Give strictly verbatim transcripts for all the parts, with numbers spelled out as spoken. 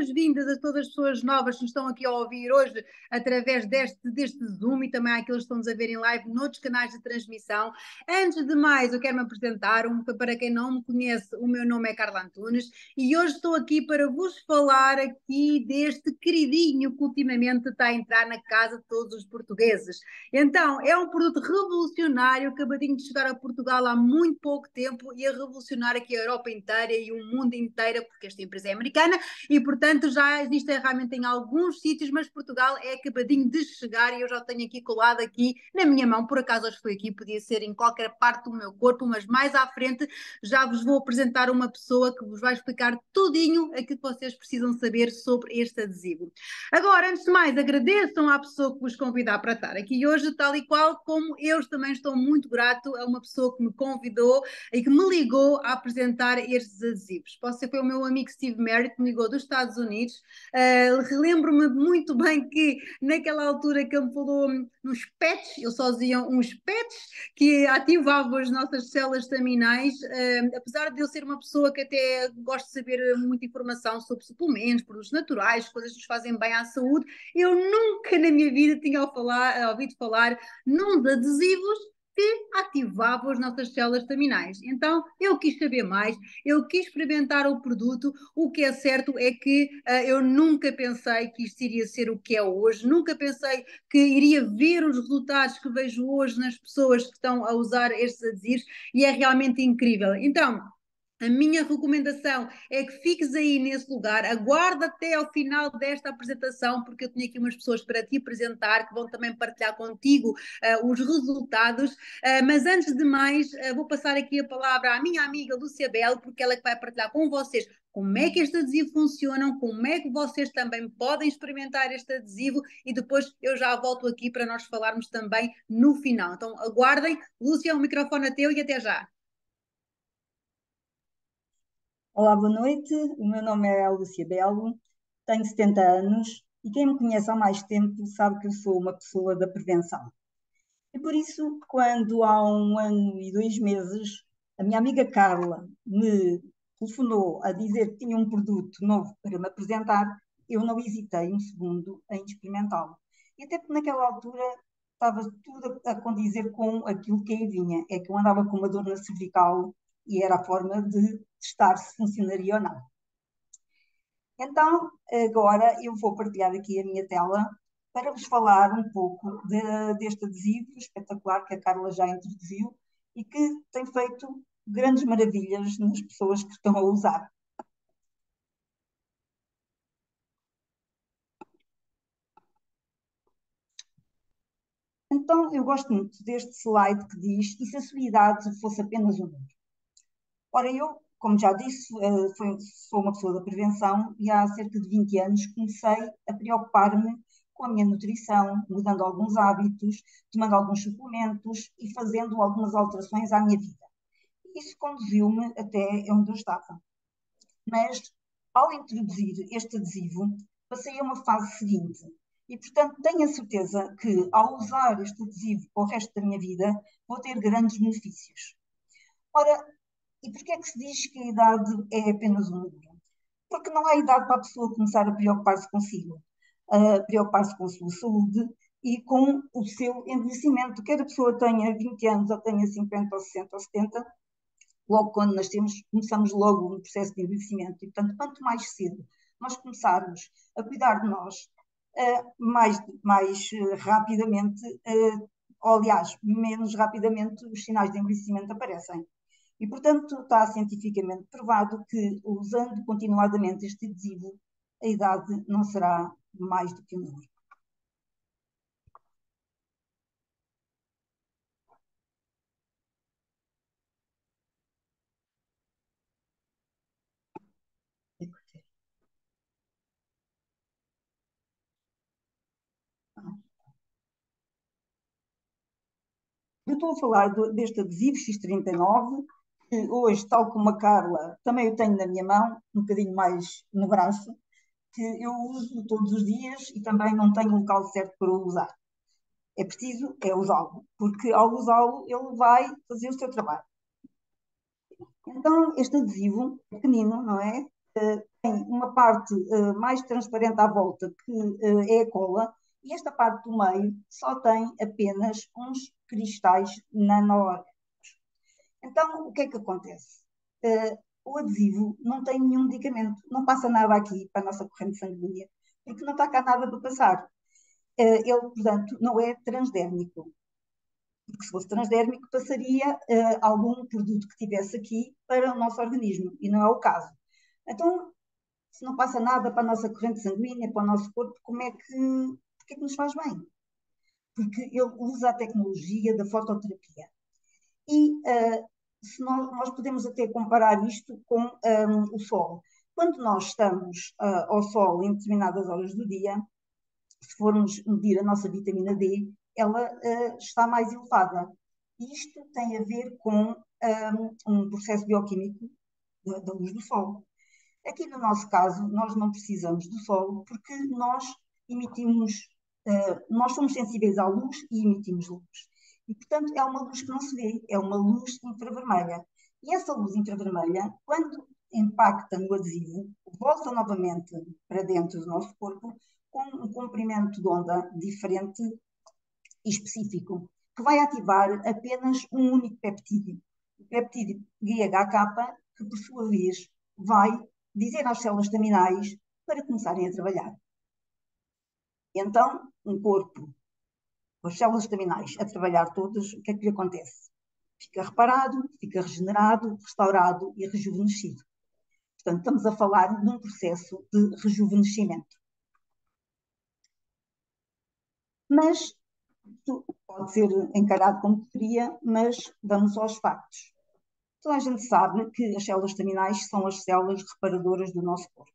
boas-vindas a todas as pessoas novas que nos estão aqui a ouvir hoje através deste, deste Zoom e também àqueles que estão-nos a ver em live noutros canais de transmissão. Antes de mais, eu quero me apresentar. Um, para quem não me conhece, o meu nome é Carla Antunes e hoje estou aqui para vos falar aqui deste queridinho que ultimamente está a entrar na casa de todos os portugueses. Então, é um produto revolucionário, acabadinho de chegar a Portugal há muito pouco tempo e a revolucionar aqui a Europa inteira e o mundo inteiro, porque esta empresa é americana e, portanto, já existe realmente em alguns sítios, mas Portugal é acabadinho de chegar e eu já tenho aqui colado aqui na minha mão. Por acaso hoje foi aqui, podia ser em qualquer parte do meu corpo, mas mais à frente já vos vou apresentar uma pessoa que vos vai explicar tudinho aquilo que vocês precisam saber sobre este adesivo. Agora, antes de mais, agradeçam à pessoa que vos convidar para estar aqui hoje, tal e qual como eu também estou muito grato a uma pessoa que me convidou e que me ligou a apresentar estes adesivos. Posso ser foi o meu amigo Steve Merritt, que me ligou dos Estados Unidos. Uh, relembro-me muito bem que naquela altura que ele me falou nos patches, eu só dizia uns patches que ativavam as nossas células estaminais, uh, apesar de eu ser uma pessoa que até gosto de saber muita informação sobre suplementos, produtos naturais, coisas que nos fazem bem à saúde, eu nunca na minha vida tinha falar, ouvido falar num de adesivos que ativavam as nossas células estaminais. Então, eu quis saber mais, eu quis experimentar o produto. O que é certo é que uh, eu nunca pensei que isto iria ser o que é hoje, nunca pensei que iria ver os resultados que vejo hoje nas pessoas que estão a usar estes adesivos e é realmente incrível. Então, a minha recomendação é que fiques aí nesse lugar, aguarda até ao final desta apresentação, porque eu tenho aqui umas pessoas para te apresentar que vão também partilhar contigo uh, os resultados. Uh, mas antes de mais, uh, vou passar aqui a palavra à minha amiga Lúcia Belo, porque ela é que vai partilhar com vocês como é que este adesivo funciona, como é que vocês também podem experimentar este adesivo e depois eu já volto aqui para nós falarmos também no final. Então aguardem. Lúcia, o microfone é teu e até já. Olá, boa noite. O meu nome é Lúcia Belo, tenho setenta anos e quem me conhece há mais tempo sabe que eu sou uma pessoa da prevenção. E por isso, quando há um ano e dois meses, a minha amiga Carla me telefonou a dizer que tinha um produto novo para me apresentar, eu não hesitei um segundo em experimentá-lo. E até porque naquela altura estava tudo a condizer com aquilo que aí vinha. É que eu andava com uma dor na cervical e era a forma de testar se funcionaria ou não. Então, agora eu vou partilhar aqui a minha tela para vos falar um pouco de, deste adesivo espetacular que a Carla já introduziu e que tem feito grandes maravilhas nas pessoas que estão a usar. Então, eu gosto muito deste slide que diz: e se a sua idade fosse apenas um número? Ora, eu, como já disse, sou uma pessoa da prevenção e há cerca de vinte anos comecei a preocupar-me com a minha nutrição, mudando alguns hábitos, tomando alguns suplementos e fazendo algumas alterações à minha vida. Isso conduziu-me até onde eu estava. Mas, ao introduzir este adesivo, passei a uma fase seguinte. E, portanto, tenho a certeza que, ao usar este adesivo para o resto da minha vida, vou ter grandes benefícios. Ora, e porquê é que se diz que a idade é apenas um número? Porque não há idade para a pessoa começar a preocupar-se consigo, a preocupar-se com a sua saúde e com o seu envelhecimento. Quer a pessoa tenha vinte anos, ou tenha cinquenta, ou sessenta, ou setenta, logo quando nascemos, começamos logo no processo de envelhecimento. E, portanto, quanto mais cedo nós começarmos a cuidar de nós, uh, mais, mais uh, rapidamente, uh, ou aliás, menos rapidamente, os sinais de envelhecimento aparecem. E, portanto, está cientificamente provado que, usando continuadamente este adesivo, a idade não será mais do que um número. Eu estou a falar do, deste adesivo X trinta e nove, que hoje, tal como a Carla, também o tenho na minha mão, um bocadinho mais no braço, que eu uso todos os dias e também não tenho um local certo para o usar. É preciso é usá-lo, porque ao usá-lo ele vai fazer o seu trabalho. Então, este adesivo é pequenino, não é? tem uma parte uh, mais transparente à volta, que uh, é a cola, e esta parte do meio só tem apenas uns cristais nanoorgânicos. Então, o que é que acontece? Uh, o adesivo não tem nenhum medicamento, não passa nada aqui para a nossa corrente sanguínea, porque não está cá nada para passar. Uh, ele, portanto, não é transdérmico. Porque se fosse transdérmico, passaria uh, algum produto que tivesse aqui para o nosso organismo, e não é o caso. Então, se não passa nada para a nossa corrente sanguínea, para o nosso corpo, como é que, porque é que nos faz bem? Porque ele usa a tecnologia da fototerapia. E uh, se nós, nós podemos até comparar isto com um, o sol. Quando nós estamos uh, ao sol em determinadas horas do dia, se formos medir a nossa vitamina D, ela uh, está mais elevada. Isto tem a ver com um, um processo bioquímico da, da luz do sol. Aqui no nosso caso, nós não precisamos do sol porque nós emitimos, uh, nós somos sensíveis à luz e emitimos luz. E, portanto, é uma luz que não se vê, é uma luz infravermelha. E essa luz infravermelha, quando impacta no adesivo, volta novamente para dentro do nosso corpo com um comprimento de onda diferente e específico, que vai ativar apenas um único peptídeo, o peptídeo G H K, que por sua vez vai dizer às células estaminais para começarem a trabalhar. E então, um corpo, com as células estaminais a trabalhar todas, o que é que lhe acontece? Fica reparado, fica regenerado, restaurado e rejuvenescido. Portanto, estamos a falar de um processo de rejuvenescimento. Mas, pode ser encarado como teoria, mas vamos aos factos. Toda a gente sabe que as células estaminais são as células reparadoras do nosso corpo.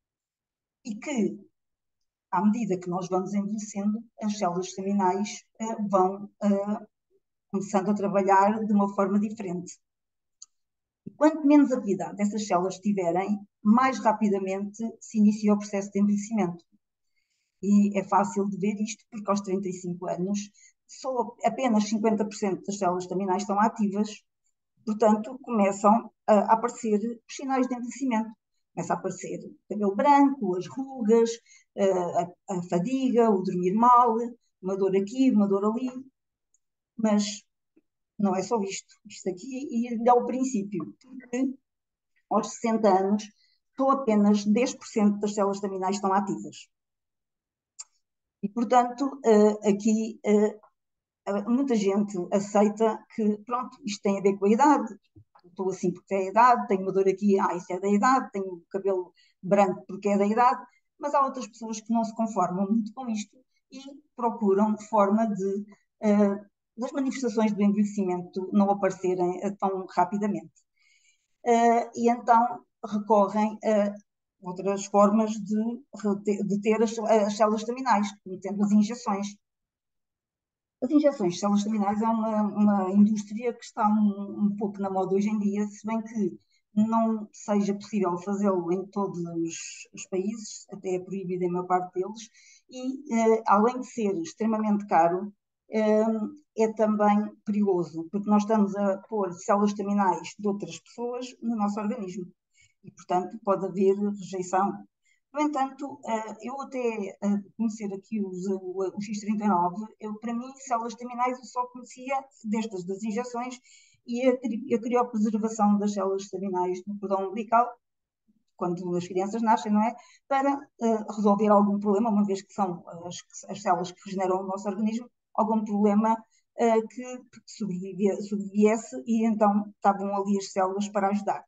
E que, à medida que nós vamos envelhecendo, as células estaminais uh, vão uh, começando a trabalhar de uma forma diferente. E quanto menos atividade essas células tiverem, mais rapidamente se inicia o processo de envelhecimento. E é fácil de ver isto porque aos trinta e cinco anos só apenas cinquenta por cento das células estaminais estão ativas, portanto começam a aparecer os sinais de envelhecimento. Começa a aparecer o cabelo branco, as rugas, a, a fadiga, o dormir mal, uma dor aqui, uma dor ali, mas não é só isto. Isto aqui é o princípio, porque aos sessenta anos só apenas dez por cento das células estaminais estão ativas. E, portanto, aqui muita gente aceita que, pronto, isto tem a ver com a idade, estou assim porque é a idade, tenho uma dor aqui, ah, isso é da idade, tenho o cabelo branco porque é da idade, mas há outras pessoas que não se conformam muito com isto e procuram forma de uh, das manifestações do envelhecimento não aparecerem uh, tão rapidamente. Uh, e então recorrem a outras formas de, de ter as, as células estaminais, tendo as injeções. As injeções de células estaminais é uma, uma indústria que está um, um pouco na moda hoje em dia, se bem que não seja possível fazê-lo em todos os, os países, até é proibido em maior parte deles, e eh, além de ser extremamente caro, eh, é também perigoso, porque nós estamos a pôr células estaminais de outras pessoas no nosso organismo, e portanto pode haver rejeição. No entanto, eu até conhecer aqui os, o X trinta e nove, eu, para mim, células estaminais eu só conhecia destas das injeções e a, a criopreservação das células estaminais no cordão umbilical, quando as crianças nascem, não é? Para uh, resolver algum problema, uma vez que são as, as células que regeneram o nosso organismo, algum problema uh, que, que sobreviesse e então estavam ali as células para ajudar.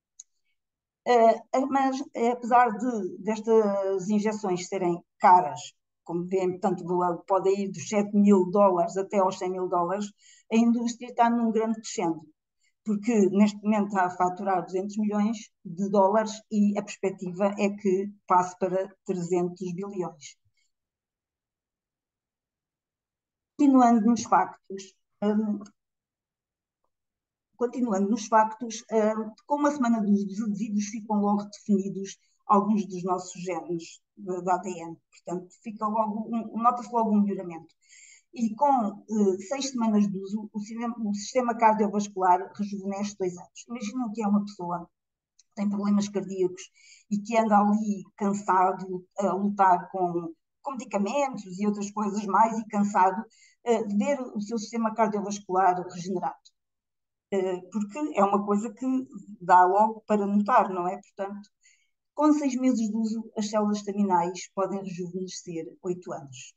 Uh, mas, uh, apesar de destas injeções serem caras, como vêem, portanto, pode ir dos sete mil dólares até aos cem mil dólares, a indústria está num grande crescendo, porque neste momento está a faturar duzentos milhões de dólares e a perspectiva é que passe para trezentos bilhões. Continuando nos factos, um, Continuando nos factos, com uma semana dos adesivos ficam logo definidos alguns dos nossos genes da A D N. Portanto, fica logo, um, nota-se logo um melhoramento. E com uh, seis semanas de uso, o, cinema, o sistema cardiovascular rejuvenesce dois anos. Imaginem que é uma pessoa tem problemas cardíacos e que anda ali cansado a lutar com, com medicamentos e outras coisas mais e cansado, uh, de ver o seu sistema cardiovascular regenerado. Uh, porque é uma coisa que dá logo para notar, não é? Portanto, com seis meses de uso, as células estaminais podem rejuvenescer oito anos.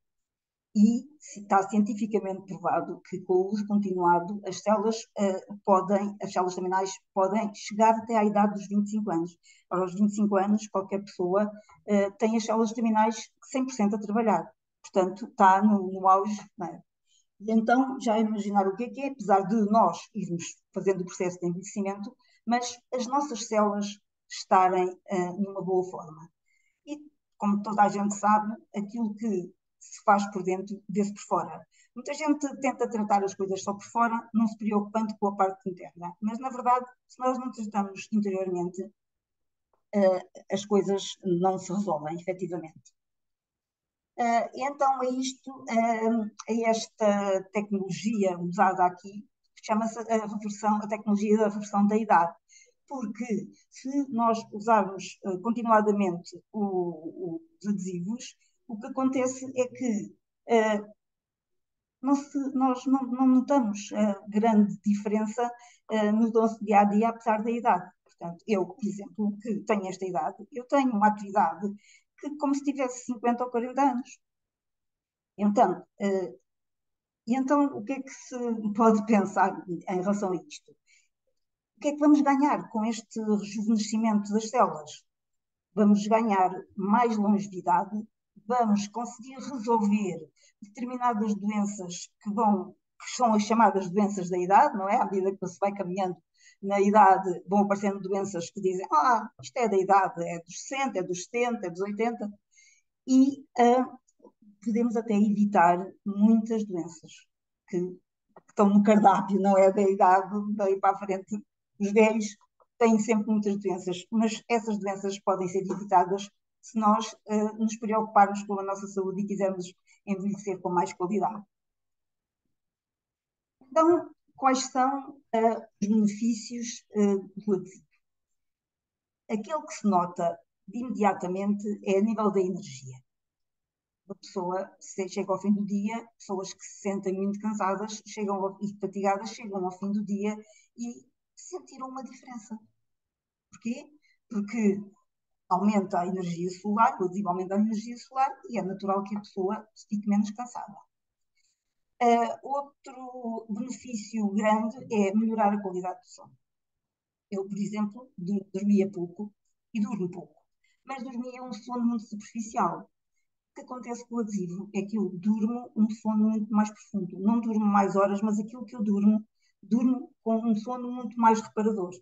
E está cientificamente provado que com o uso continuado as células uh, podem, as células estaminais podem chegar até à idade dos vinte e cinco anos. Ora, aos vinte e cinco anos, qualquer pessoa uh, tem as células estaminais cem por cento a trabalhar. Portanto, está no, no auge, não é? E então, já imaginar o que é que é, apesar de nós irmos fazendo o processo de envelhecimento, mas as nossas células estarem uh, numa boa forma. E, como toda a gente sabe, aquilo que se faz por dentro, vê-se por fora. Muita gente tenta tratar as coisas só por fora, não se preocupando com a parte interna. Mas, na verdade, se nós não tratamos interiormente, uh, as coisas não se resolvem, efetivamente. Uh, então, é isto, uh, é esta tecnologia usada aqui, que chama-se a reversão, a tecnologia da reversão da idade. Porque se nós usarmos uh, continuadamente o, o, os adesivos, o que acontece é que uh, não se, nós não, não notamos uh, grande diferença uh, no nosso dia a dia, apesar da idade. Portanto, eu, por exemplo, que tenho esta idade, eu tenho uma atividade que como se tivesse cinquenta ou quarenta anos. Então, uh, e então, o que é que se pode pensar em relação a isto? O que é que vamos ganhar com este rejuvenescimento das células? Vamos ganhar mais longevidade, vamos conseguir resolver determinadas doenças que vão, que são as chamadas doenças da idade, não é? À medida que se vai caminhando na idade, vão aparecendo doenças que dizem, ah, isto é da idade, é dos sessenta, é dos setenta, é dos oitenta, e uh, podemos até evitar muitas doenças que, que estão no cardápio, não é da idade, daí para a frente, os velhos têm sempre muitas doenças, mas essas doenças podem ser evitadas se nós uh, nos preocuparmos com a nossa saúde e quisermos envelhecer com mais qualidade. Então, quais são uh, os benefícios uh, do adesivo? Aquele que se nota imediatamente é a nível da energia. A pessoa chega ao fim do dia, pessoas que se sentem muito cansadas chegam ao, e fatigadas chegam ao fim do dia e sentiram uma diferença. Porquê? Porque aumenta a energia solar, o adesivo aumenta a energia solar e é natural que a pessoa fique menos cansada. Uh, outro benefício grande é melhorar a qualidade do sono. Eu, por exemplo, dormia pouco e durmo pouco, mas dormia um sono muito superficial. O que acontece com o adesivo é que eu durmo um sono muito mais profundo. Não durmo mais horas, mas aquilo que eu durmo, durmo com um sono muito mais reparador.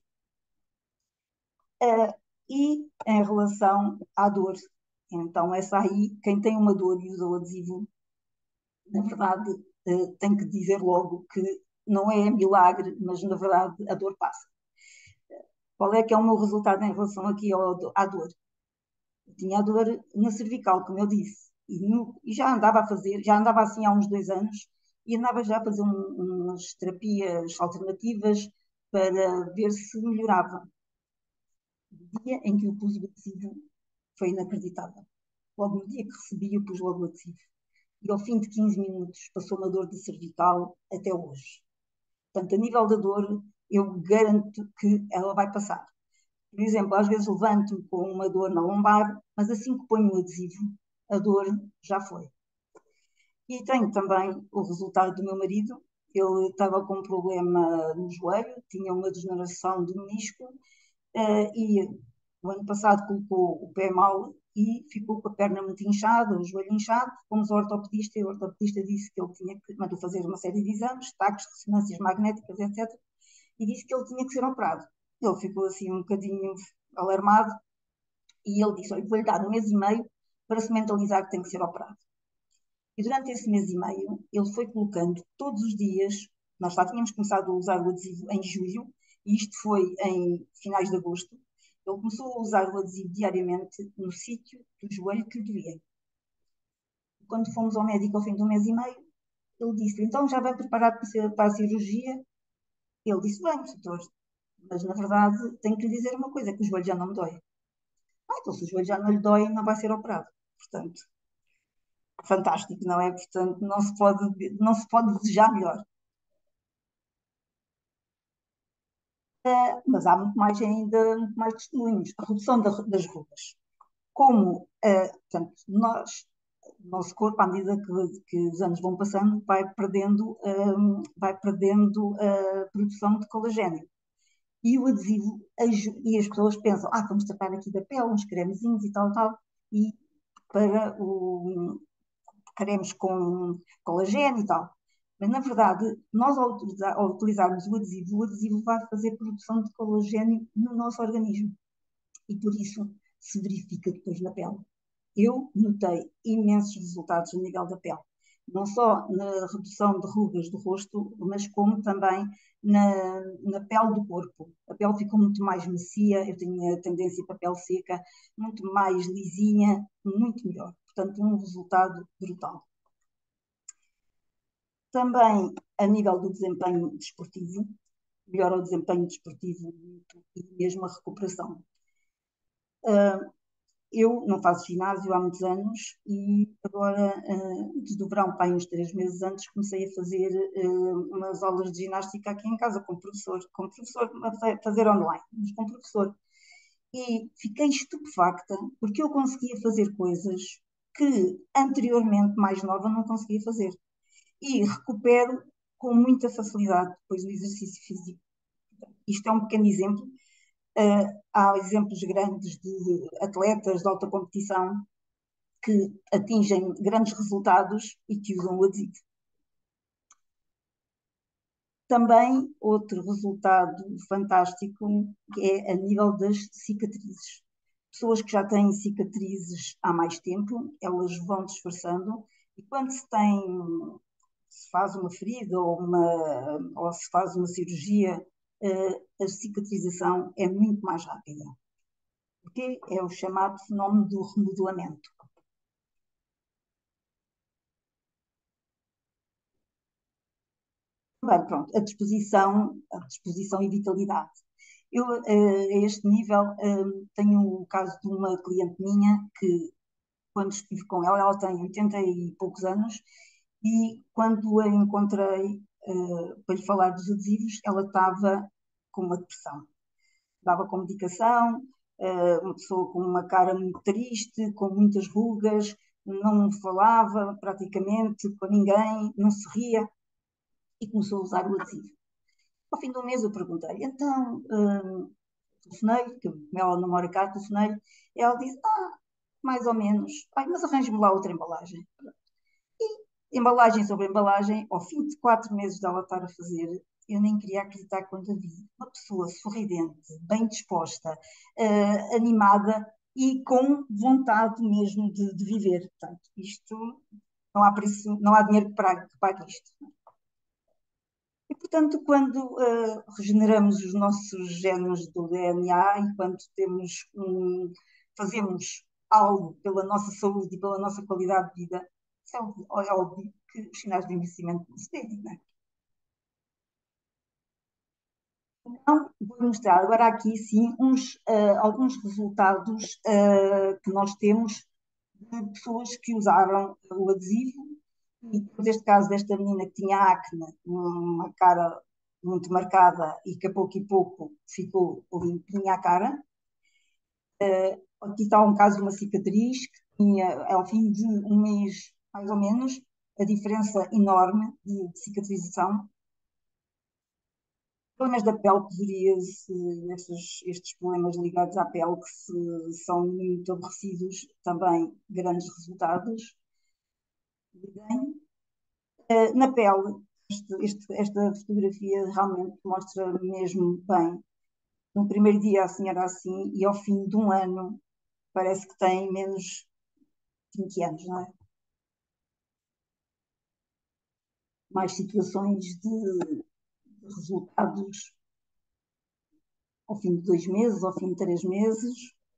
Uh, e em relação à dor, então essa aí, quem tem uma dor e usa o adesivo, na verdade, uh, tem que dizer logo que não é milagre, mas na verdade a dor passa. Qual é que é o meu resultado em relação aqui ao, à dor? Eu tinha a dor na cervical, como eu disse, e, no, e já andava a fazer, já andava assim há uns dois anos, e andava já a fazer um, umas terapias alternativas para ver se melhorava. O dia em que eu pus o adesivo foi inacreditável. Logo no dia que recebi, eu pus logo o adesivo. E ao fim de quinze minutos passou uma dor de cervical até hoje. Portanto, a nível da dor, eu garanto que ela vai passar. Por exemplo, às vezes levanto-me com uma dor na lombar, mas assim que ponho o adesivo, a dor já foi. E tenho também o resultado do meu marido. Ele estava com um problema no joelho, tinha uma degeneração do menisco, uh, e o ano passado colocou o pé mal e ficou com a perna muito inchada, o joelho inchado. Fomos ao ortopedista e o ortopedista disse que ele tinha que mandou fazer uma série de exames, taques, ressonâncias magnéticas, etcétera. E disse que ele tinha que ser operado. Ele ficou assim um bocadinho alarmado e ele disse, olha, vou-lhe dar um mês e meio para se mentalizar que tem que ser operado. E durante esse mês e meio, ele foi colocando todos os dias, nós já tínhamos começado a usar o adesivo em julho, e isto foi em finais de agosto, ele começou a usar o adesivo diariamente no sítio do joelho que doía. Quando fomos ao médico ao fim de um mês e meio, ele disse, então já vai preparado para a cirurgia? Ele disse, bem, doutor, Mas, na verdade, tenho que lhe dizer uma coisa, que o joelho já não me dói. Ah, então se o joelho já não lhe dói, não vai ser operado. Portanto, fantástico, não é? Portanto, não se pode, não se pode desejar melhor. Uh, mas há muito mais ainda, muito mais testemunhos. A redução da, das rugas. Como, uh, portanto, nós, o nosso corpo, à medida que, que os anos vão passando, vai perdendo, um, vai perdendo a produção de colagênio. E o adesivo, e as pessoas pensam, ah, vamos tratar aqui da pele, uns cremezinhos e tal, tal, e para o cremes com colagênio e tal. Mas, na verdade, nós ao, utilizar, ao utilizarmos o adesivo, o adesivo vai fazer produção de colagênio no nosso organismo. E por isso se verifica depois na pele. Eu notei imensos resultados no nível da pele. Não só na redução de rugas do rosto, mas como também na, na pele do corpo. A pele ficou muito mais macia, eu tinha tendência para a pele seca, muito mais lisinha, muito melhor. Portanto, um resultado brutal. Também a nível do desempenho desportivo, melhora o desempenho desportivo e mesmo a recuperação. Uh, eu não faço ginásio há muitos anos e agora, uh, antes do verão, para uns três meses antes, comecei a fazer uh, umas aulas de ginástica aqui em casa com o professor, com o professor, a fazer online, mas com o professor. E fiquei estupefacta porque eu conseguia fazer coisas que anteriormente, mais nova, não conseguia fazer. E recupero com muita facilidade depois do exercício físico. Isto é um pequeno exemplo. Uh, há exemplos grandes de atletas de alta competição que atingem grandes resultados e que usam o adesivo. Também outro resultado fantástico é a nível das cicatrizes. Pessoas que já têm cicatrizes há mais tempo, elas vão disfarçando e quando se tem, se faz uma ferida ou, uma, ou se faz uma cirurgia, a cicatrização é muito mais rápida. Porque é o chamado fenómeno do remodelamento. Bem, pronto, a disposição, a disposição e vitalidade. Eu, a este nível, tenho o caso de uma cliente minha que, quando estive com ela, ela tem oitenta e poucos anos, e quando a encontrei para lhe falar dos adesivos, ela estava com uma depressão. Dava com medicação, uma pessoa com uma cara muito triste, com muitas rugas, não falava praticamente com ninguém, não se ria, e começou a usar o adesivo. Ao fim do mês eu perguntei, então, hum, telefonei, que ela não mora cá, telefonei, e ela disse, ah, mais ou menos, ai, mas arranje-me lá outra embalagem. E embalagem sobre embalagem, ao fim de quatro meses dela estar a fazer, eu nem queria acreditar quando a vi. Uma pessoa sorridente, bem disposta, uh, animada e com vontade mesmo de, de viver. Portanto, isto, não há preço, não há dinheiro que pague, que pague isto. E, portanto, quando uh, regeneramos os nossos genes do D N A e quando temos um, fazemos algo pela nossa saúde e pela nossa qualidade de vida, é óbvio, é óbvio que os sinais de envelhecimento não se têm, não é? Então, vou mostrar agora aqui, sim, uns, uh, alguns resultados uh, que nós temos de pessoas que usaram o adesivo. E neste caso desta menina que tinha acne, uma cara muito marcada e que a pouco e pouco ficou limpinha a cara. Uh, aqui está um caso de uma cicatriz que tinha, ao fim de um mês, mais ou menos, a diferença enorme de, de cicatrização. Problemas da pele, psoriase, estes, estes problemas ligados à pele que se, são muito aborrecidos, também grandes resultados. Uh, na pele, este, este, esta fotografia realmente mostra mesmo bem. No primeiro dia a senhora assim e ao fim de um ano parece que tem menos de vinte anos, não é? Mais situações de, de resultados ao fim de dois meses, ao fim de três meses.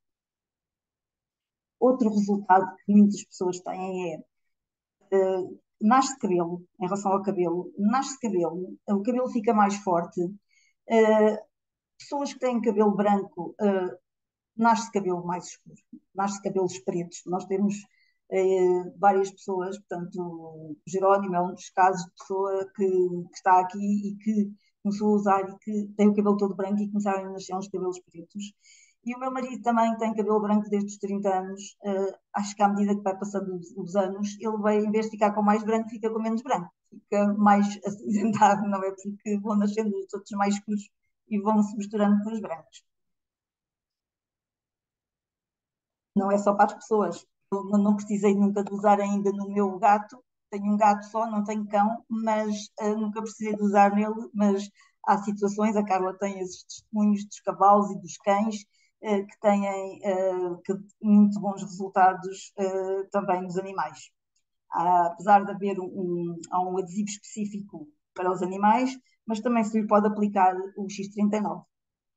Outro resultado que muitas pessoas têm é uh, nasce cabelo, em relação ao cabelo, nasce cabelo, o cabelo fica mais forte, uh, Pessoas que têm cabelo branco, uh, nasce cabelo mais escuro, nasce cabelos pretos. Nós temos uh, várias pessoas, portanto, o Jerónimo é um dos casos de pessoa que, que está aqui e que começou a usar e que tem o cabelo todo branco e começaram a nascer uns cabelos pretos. E o meu marido também tem cabelo branco desde os trinta anos. Uh, acho que à medida que vai passando os, os anos, ele vai, em vez de ficar com mais branco, fica com menos branco. Fica mais acinzentado, não é? Porque vão nascendo os outros mais escuros e vão se misturando com os brancos. Não é só para as pessoas. Eu não precisei nunca de usar ainda no meu gato. Tenho um gato só, não tenho cão, mas uh, nunca precisei de usar nele. Mas há situações, a Carla tem esses testemunhos dos cavalos e dos cães uh, que têm uh, que, muito bons resultados uh, também nos animais. Há, apesar de haver um, um, há um adesivo específico para os animais, mas também se lhe pode aplicar o X trinta e nove.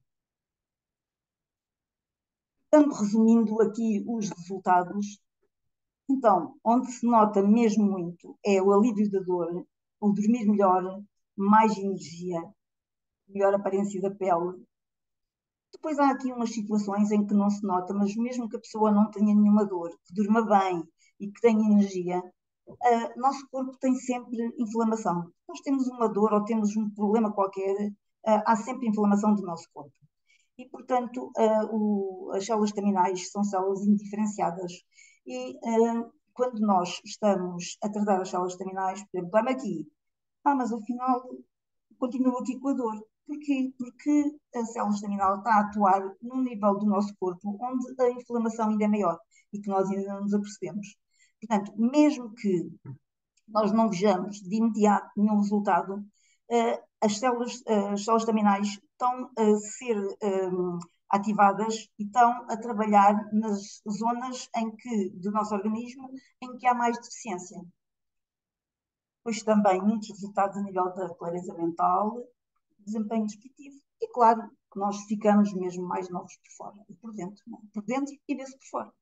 Portanto, resumindo aqui os resultados, então, onde se nota mesmo muito é o alívio da dor, o dormir melhor, mais energia, melhor aparência da pele. Depois há aqui umas situações em que não se nota, mas mesmo que a pessoa não tenha nenhuma dor, que durma bem e que tenha energia, uh, nosso corpo tem sempre inflamação. Nós temos uma dor ou temos um problema qualquer, uh, há sempre inflamação do nosso corpo. E, portanto, uh, o, as células estaminais são células indiferenciadas. E uh, quando nós estamos a tratar as células estaminais, por exemplo, dá-me aqui, ah, mas afinal continuo aqui com a dor. Porquê? Porque a célula estaminal está a atuar num nível do nosso corpo onde a inflamação ainda é maior e que nós ainda não nos apercebemos. Portanto, mesmo que nós não vejamos de imediato nenhum resultado, as células, as células estaminais estão a ser um, ativadas e estão a trabalhar nas zonas em que, do nosso organismo em que há mais deficiência. Depois também muitos resultados a nível da clareza mental, desempenho desportivo e, claro, que nós ficamos mesmo mais novos por fora e por dentro, não? Por dentro e vê-se por fora.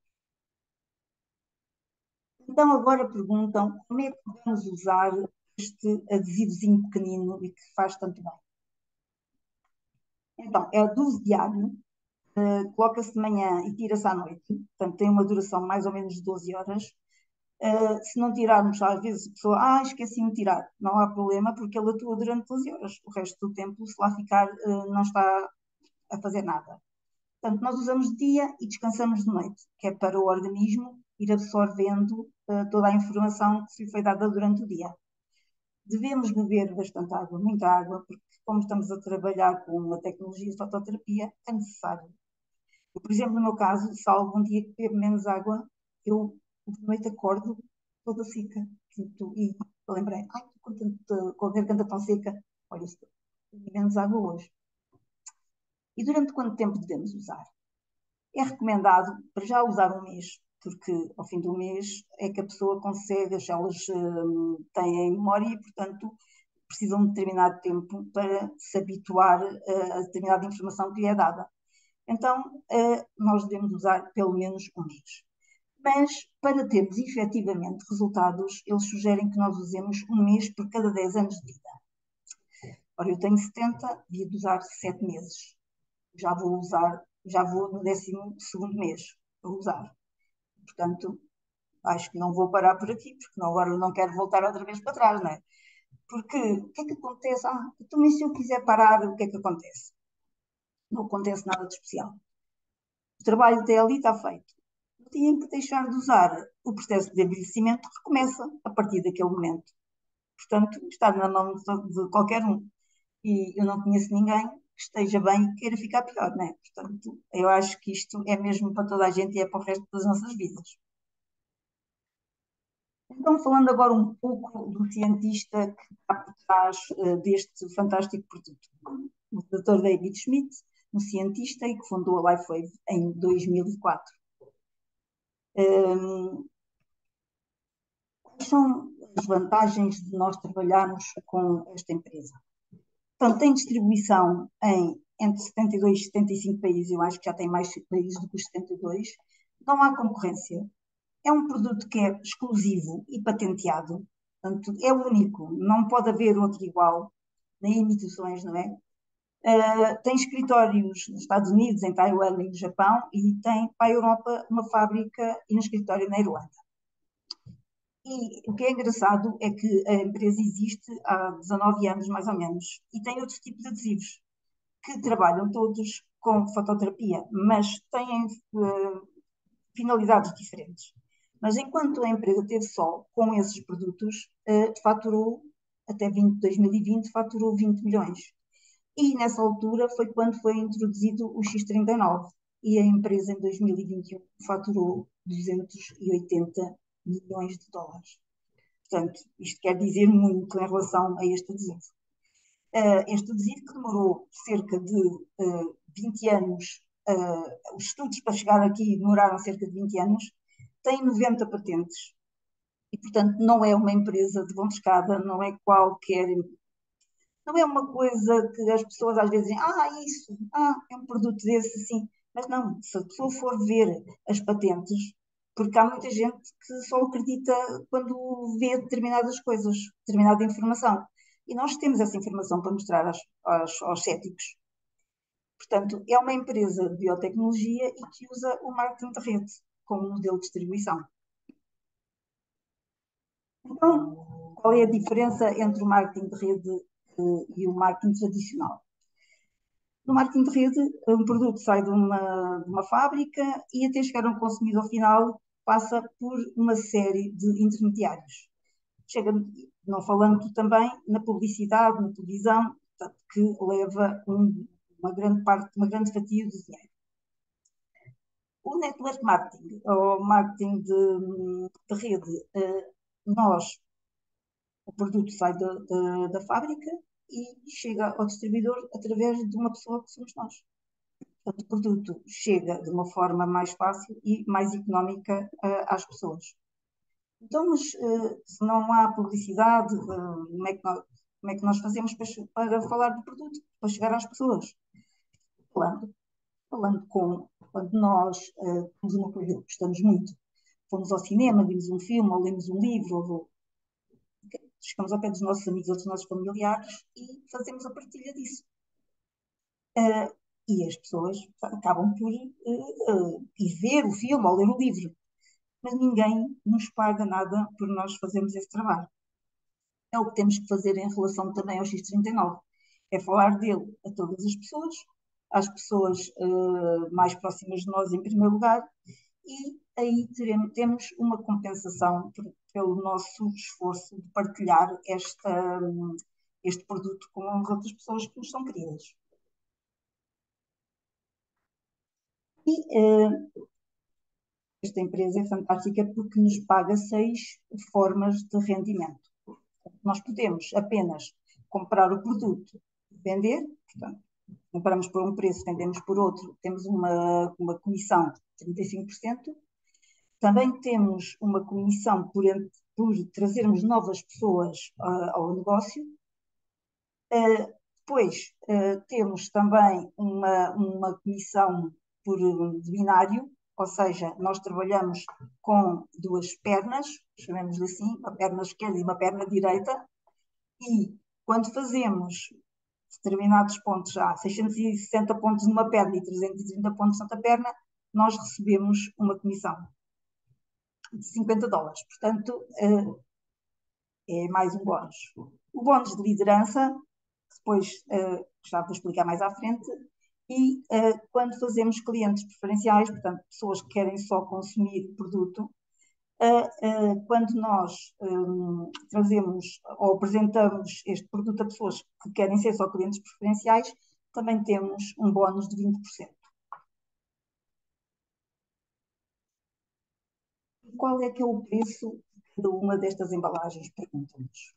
Então agora perguntam como é que podemos usar este adesivozinho pequenino e que faz tanto bem. Então, é do uso diário, uh, coloca-se de manhã e tira-se à noite, portanto tem uma duração mais ou menos de doze horas. Uh, se não tirarmos, às vezes a pessoa, ah, esqueci-me de tirar, não há problema, porque ele atua durante doze horas. O resto do tempo, se lá ficar, uh, não está a fazer nada. Portanto, nós usamos de dia e descansamos de noite, que é para o organismo ir absorvendo uh, toda a informação que lhe foi dada durante o dia. Devemos beber bastante água, muita água, porque como estamos a trabalhar com a tecnologia de fototerapia, é necessário. Eu, por exemplo, no meu caso, se há algum dia que bebo menos água, eu de noite acordo toda seca. E lembrei, ai, estou com a garganta tão seca, olha, estou menos água hoje. E durante quanto tempo devemos usar? É recomendado para já usar um mês, porque ao fim do mês é que a pessoa consegue, as células uh, têm memória e, portanto, precisam de determinado tempo para se habituar uh, a determinada informação que lhe é dada. Então, uh, nós devemos usar pelo menos um mês. Mas, para termos efetivamente resultados, eles sugerem que nós usemos um mês por cada dez anos de vida. Ora, eu tenho setenta, devia usar sete meses. Já vou usar, já vou no décimo segundo mês a usar. Portanto, acho que não vou parar por aqui, porque agora eu não quero voltar outra vez para trás, não é? Porque o que é que acontece? Ah, também se eu quiser parar, o que é que acontece? Não acontece nada de especial. O trabalho até ali está feito. No dia em que deixar de usar, o processo de envelhecimento recomeça a partir daquele momento. Portanto, está na mão de, de qualquer um. E eu não conheço ninguém que esteja bem e queira ficar pior, não é? Portanto, eu acho que isto é mesmo para toda a gente e é para o resto das nossas vidas. Então, falando agora um pouco do cientista que está por trás uh, deste fantástico produto, o doutor David Schmidt, um cientista e que fundou a LifeWave em dois mil e quatro. Um, quais são as vantagens de nós trabalharmos com esta empresa? Portanto, tem distribuição em entre setenta e dois e setenta e cinco países, eu acho que já tem mais países do que os setenta e dois. Não há concorrência. É um produto que é exclusivo e patenteado, portanto, é único, não pode haver outro igual, nem imitações, não é? Uh, tem escritórios nos Estados Unidos, em Taiwan e no Japão, e tem para a Europa uma fábrica e um escritório na Irlanda. E o que é engraçado é que a empresa existe há dezanove anos, mais ou menos, e tem outros tipos de adesivos, que trabalham todos com fototerapia, mas têm uh, finalidades diferentes. Mas enquanto a empresa teve só com esses produtos, uh, faturou, até vinte, dois mil e vinte, faturou vinte milhões. E nessa altura foi quando foi introduzido o X trinta e nove. E a empresa em dois mil e vinte e um faturou duzentos e oitenta milhões de dólares. Portanto, isto quer dizer muito em relação a este adesivo. Uh, este adesivo que demorou cerca de uh, vinte anos, uh, os estudos para chegar aqui demoraram cerca de vinte anos, tem noventa patentes. E, portanto, não é uma empresa de mão de escada, não é qualquer. Não é uma coisa que as pessoas às vezes dizem, ah, isso, ah, é um produto desse, assim. Mas não, se a pessoa for ver as patentes, porque há muita gente que só acredita quando vê determinadas coisas, determinada informação. E nós temos essa informação para mostrar aos, aos, aos céticos. Portanto, é uma empresa de biotecnologia e que usa o marketing de rede como modelo de distribuição. Então, qual é a diferença entre o marketing de rede uh, e o marketing tradicional? No marketing de rede, um produto sai de uma, de uma fábrica e até chegar a um consumidor final passa por uma série de intermediários. Chega, não falando também na publicidade, na televisão, que leva um, uma grande parte, uma grande fatia do dinheiro. O network marketing, ou marketing de, de rede, nós, o produto sai da, da, da fábrica e chega ao distribuidor através de uma pessoa que somos nós. Portanto, o produto chega de uma forma mais fácil e mais económica uh, às pessoas. Então, mas uh, se não há publicidade, uh, como, é que nós, como é que nós fazemos para, para falar do produto, para chegar às pessoas? Falando, falando com, quando nós uh, temos uma coisa que gostamos muito, fomos ao cinema, vimos um filme, ou lemos um livro, ou, chegamos ao pé dos nossos amigos ou dos nossos familiares e fazemos a partilha disso. Uh, e as pessoas acabam por uh, uh, ir ver o filme ou ler o livro. Mas ninguém nos paga nada por nós fazermos esse trabalho. É o que temos que fazer em relação também ao X trinta e nove. É falar dele a todas as pessoas, às pessoas uh, mais próximas de nós em primeiro lugar, e aí teremos, temos uma compensação por, pelo nosso esforço de partilhar esta, um, este produto com as outras pessoas que nos são queridas. E uh, esta empresa é fantástica porque nos paga seis formas de rendimento. Nós podemos apenas comprar o produto e vender, portanto, compramos por um preço, vendemos por outro, temos uma, uma comissão de trinta e cinco por cento. Também temos uma comissão por, por trazermos novas pessoas uh, ao negócio. Uh, depois uh, temos também uma, uma comissão por de binário, ou seja, nós trabalhamos com duas pernas, chamemos-lhe assim, uma perna esquerda e uma perna direita, e quando fazemos determinados pontos, já seiscentos e sessenta pontos numa perna e trezentos e trinta pontos noutra perna, nós recebemos uma comissão de cinquenta dólares. Portanto, é mais um bónus. O bónus de liderança, depois gostava de explicar mais à frente, e quando fazemos clientes preferenciais, portanto, pessoas que querem só consumir o produto, Uh, uh, quando nós um, trazemos ou apresentamos este produto a pessoas que querem ser só clientes preferenciais, também temos um bónus de vinte por cento. E qual é que é o preço de cada uma destas embalagens? Perguntam-nos.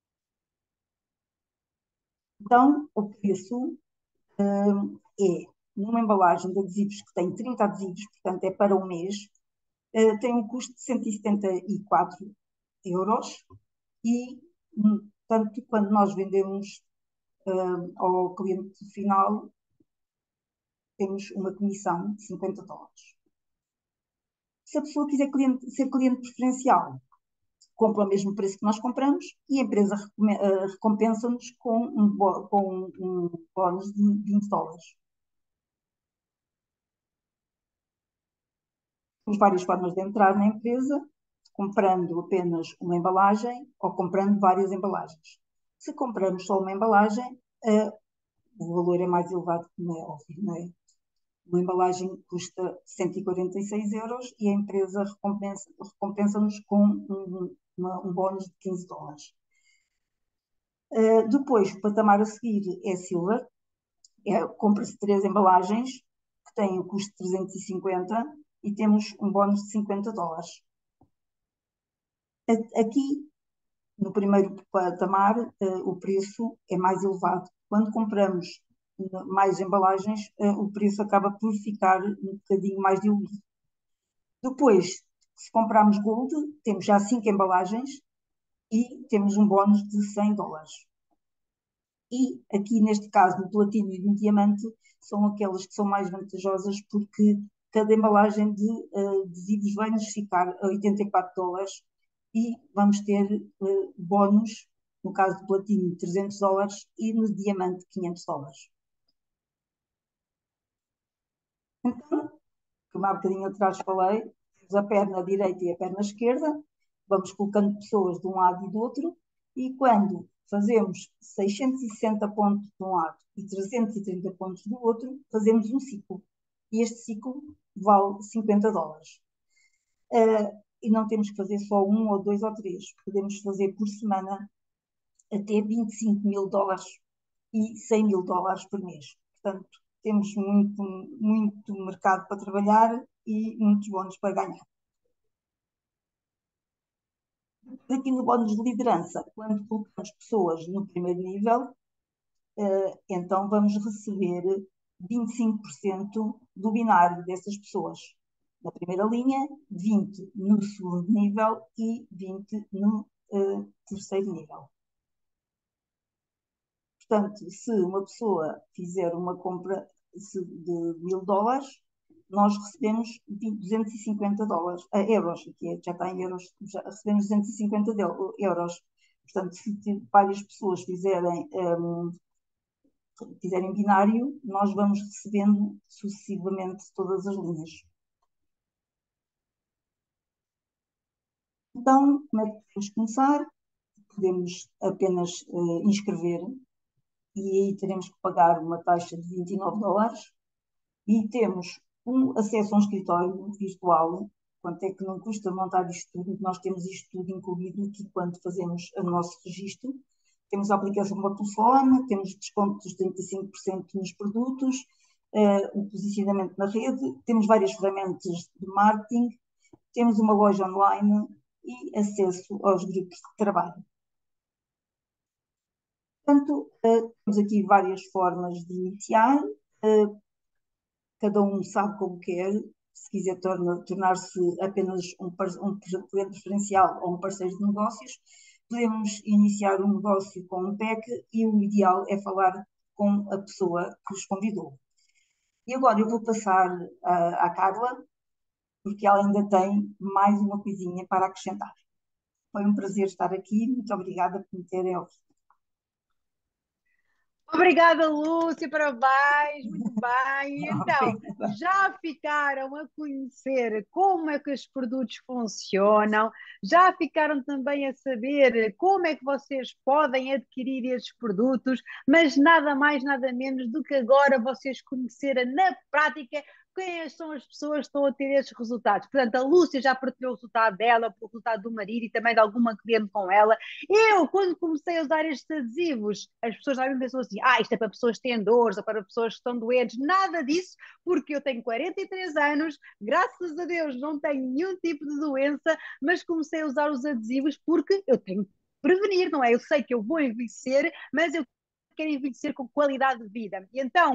Então, o preço um, é, numa embalagem de adesivos que tem trinta adesivos, portanto é para um mês, uh, tem um custo de cento e setenta e quatro euros e, portanto, quando nós vendemos uh, ao cliente final, temos uma comissão de cinquenta dólares. Se a pessoa quiser cliente, ser cliente preferencial, compram ao mesmo preço que nós compramos e a empresa recompensa-nos com um, com um bónus de vinte dólares. Temos várias formas de entrar na empresa, comprando apenas uma embalagem ou comprando várias embalagens. Se compramos só uma embalagem, uh, o valor é mais elevado, como é óbvio, não é? Uma embalagem custa cento e quarenta e seis euros e a empresa recompensa, recompensa-nos com um, uma, um bónus de quinze dólares. Uh, depois, o patamar a seguir é Silver. É, compra-se três embalagens que têm o custo de trezentos e cinquenta e temos um bónus de cinquenta dólares. Aqui, no primeiro patamar, uh, o preço é mais elevado. Quando compramos mais embalagens, uh, o preço acaba por ficar um bocadinho mais diluído. Depois, se comprarmos Gold, temos já cinco embalagens e temos um bónus de cem dólares. E aqui, neste caso, no platino e no diamante, são aquelas que são mais vantajosas porque cada embalagem de uh, adesivos vai-nos ficar a oitenta e quatro dólares e vamos ter uh, bónus, no caso do platino, trezentos dólares e no diamante, quinhentos dólares. Então, como há bocadinho atrás falei, temos a perna direita e a perna esquerda, vamos colocando pessoas de um lado e do outro, e quando fazemos seiscentos e sessenta pontos de um lado e trezentos e trinta pontos do outro, fazemos um ciclo. E este ciclo vale cinquenta dólares. Uh, e não temos que fazer só um ou dois ou três. Podemos fazer por semana até vinte e cinco mil dólares e cem mil dólares por mês. Portanto, temos muito, muito mercado para trabalhar e muitos bónus para ganhar. Aqui no bónus de liderança, quando colocamos pessoas no primeiro nível, uh, então vamos receber vinte e cinco por cento do binário dessas pessoas. Na primeira linha, vinte no segundo nível e vinte no uh, terceiro nível. Portanto, se uma pessoa fizer uma compra de mil dólares, nós recebemos duzentos e cinquenta dólares, uh, euros, aqui já está em euros, já recebemos duzentos e cinquenta euros. Portanto, se várias pessoas fizerem, um, fizerem binário, nós vamos recebendo sucessivamente todas as linhas. Então, como é que podemos começar? Podemos apenas uh, inscrever e aí teremos que pagar uma taxa de vinte e nove dólares e temos um acesso a um escritório virtual. Quanto é que não custa montar isto tudo? Nós temos isto tudo incluído aqui quando fazemos o nosso registro. Temos a aplicação para o telefone, temos desconto dos trinta e cinco por cento nos produtos, uh, um posicionamento na rede, temos várias ferramentas de marketing, temos uma loja online e acesso aos grupos de trabalho. Portanto, uh, temos aqui várias formas de iniciar, uh, cada um sabe como quer, se quiser tornar-se apenas um, um cliente preferencial ou um parceiro de negócios, podemos iniciar um negócio com um P E C e o ideal é falar com a pessoa que os convidou. E agora eu vou passar uh, à Carla, porque ela ainda tem mais uma coisinha para acrescentar. Foi um prazer estar aqui, muito obrigada por me terem ouvido. Obrigada, Lúcia, parabéns, muito bem. Então, já ficaram a conhecer como é que os produtos funcionam, já ficaram também a saber como é que vocês podem adquirir esses produtos, mas nada mais, nada menos do que agora vocês conhecerem na prática quem são as pessoas que estão a ter estes resultados. Portanto, a Lúcia já partilhou o resultado dela, o resultado do marido e também de alguma cliente com ela. Eu, quando comecei a usar estes adesivos, as pessoas já me pensam assim, ah, isto é para pessoas que têm dores ou para pessoas que estão doentes. Nada disso, porque eu tenho quarenta e três anos, graças a Deus não tenho nenhum tipo de doença, mas comecei a usar os adesivos porque eu tenho que prevenir, não é? Eu sei que eu vou envelhecer, mas eu quero envelhecer com qualidade de vida. E então,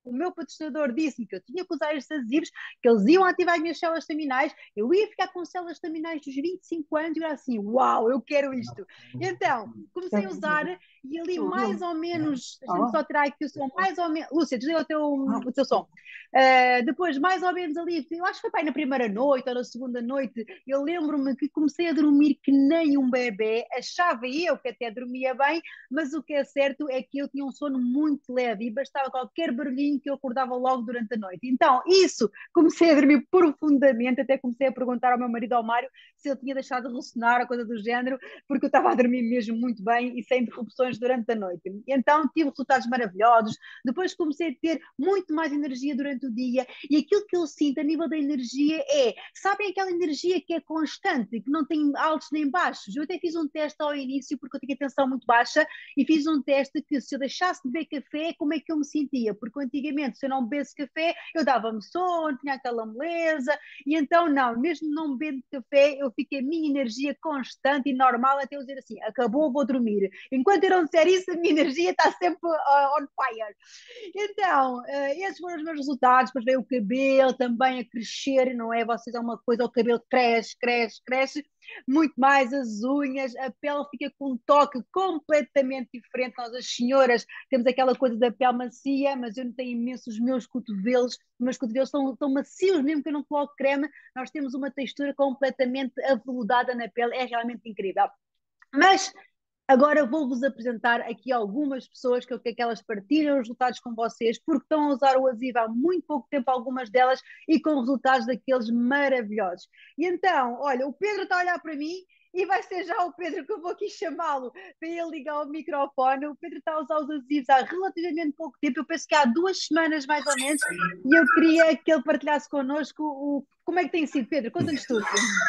o meu patrocinador disse-me que eu tinha que usar estes adesivos, que eles iam ativar as minhas células estaminais, eu ia ficar com células estaminais dos vinte e cinco anos, e eu era assim, uau, eu quero isto. Então, comecei a usar, e ali mais ou menos, deixa-me só tirar aqui o som, mais ou menos, Lúcia, desliga o teu, o teu som. Uh, depois, mais ou menos ali, eu acho que foi pai na primeira noite ou na segunda noite, eu lembro-me que comecei a dormir que nem um bebê, achava eu que até dormia bem, mas o que é certo é que eu tinha um sono muito leve e bastava qualquer barulhinho que eu acordava logo durante a noite. Então, isso, comecei a dormir profundamente, até comecei a perguntar ao meu marido, ao Mário, se ele tinha deixado de ressonar ou coisa do género, porque eu estava a dormir mesmo muito bem e sem interrupções durante a noite. Então, tive resultados maravilhosos. Depois comecei a ter muito mais energia durante o dia, e aquilo que eu sinto a nível da energia é, sabem aquela energia que é constante, que não tem altos nem baixos? Eu até fiz um teste ao início, porque eu tinha tensão muito baixa, e fiz um teste que se eu deixasse de beber café, como é que eu me sentia? Porque antigamente, se eu não bebesse café, eu dava-me sono, tinha aquela moleza, e então não, mesmo não bebendo café, eu fiquei a minha energia constante e normal, até eu dizer assim, acabou, vou dormir. Enquanto eu não disser isso, a minha energia está sempre uh, on fire. Então, uh, esses foram os meus resultados. Depois veio o cabelo também a crescer, não é? Vocês é uma coisa, o cabelo cresce, cresce, cresce, muito mais as unhas, a pele fica com um toque completamente diferente. Nós, as senhoras, temos aquela coisa da pele macia, mas eu não tenho imenso os meus cotovelos, os meus cotovelos estão tão macios, mesmo que eu não coloque creme, nós temos uma textura completamente aveludada na pele, é realmente incrível. Mas agora vou-vos apresentar aqui algumas pessoas que eu quero que elas partilhem os resultados com vocês, porque estão a usar o adesivo há muito pouco tempo, algumas delas, e com resultados daqueles maravilhosos. E então, olha, o Pedro está a olhar para mim, e vai ser já o Pedro que eu vou aqui chamá-lo para ele ligar o microfone. O Pedro está a usar os adesivos há relativamente pouco tempo, eu penso que há duas semanas mais ou menos, e eu queria que ele partilhasse connosco o... como é que tem sido. Pedro, conta-nos tudo.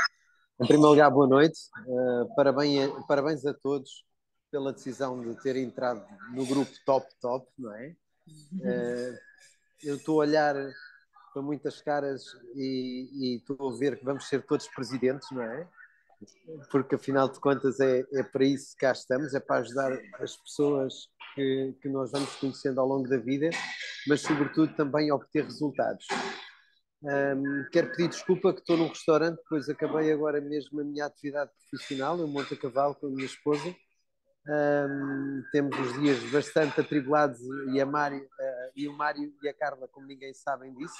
Em primeiro lugar, boa noite. Uh, parabéns, a, parabéns a todos pela decisão de ter entrado no grupo Top Top, não é? Uh, eu estou a olhar para muitas caras e, e estou a ver que vamos ser todos presidentes, não é? Porque afinal de contas é, é para isso que cá estamos, é para ajudar as pessoas que, que nós vamos conhecendo ao longo da vida, mas sobretudo também a obter resultados. Um, quero pedir desculpa que estou num restaurante, pois acabei agora mesmo a minha atividade profissional, eu monto a cavalo com a minha esposa. Um, temos os dias bastante atribulados e, a Mário, uh, e o Mário e a Carla, como ninguém sabem disso.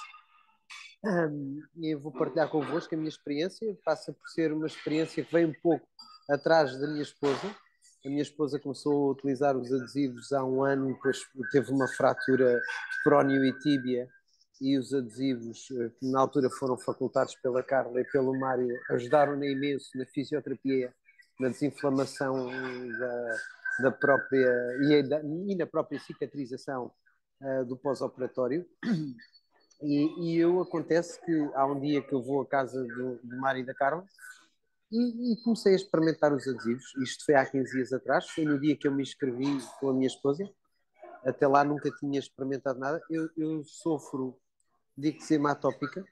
Um, e eu vou partilhar convosco a minha experiência. Passa por ser uma experiência que vem um pouco atrás da minha esposa. A minha esposa começou a utilizar os adesivos há um ano, depois teve uma fratura de prónio e tíbia, e os adesivos, que na altura foram facultados pela Carla e pelo Mário, ajudaram-na imenso na fisioterapia, na desinflamação da, da própria e, da, e na própria cicatrização uh, do pós-operatório. E, e eu acontece que há um dia que eu vou à casa do, do Mário e da Carla e, e comecei a experimentar os adesivos. Isto foi há quinze dias atrás, foi no dia que eu me inscrevi com a minha esposa. Até lá nunca tinha experimentado nada. Eu, eu sofro de eczema atópica,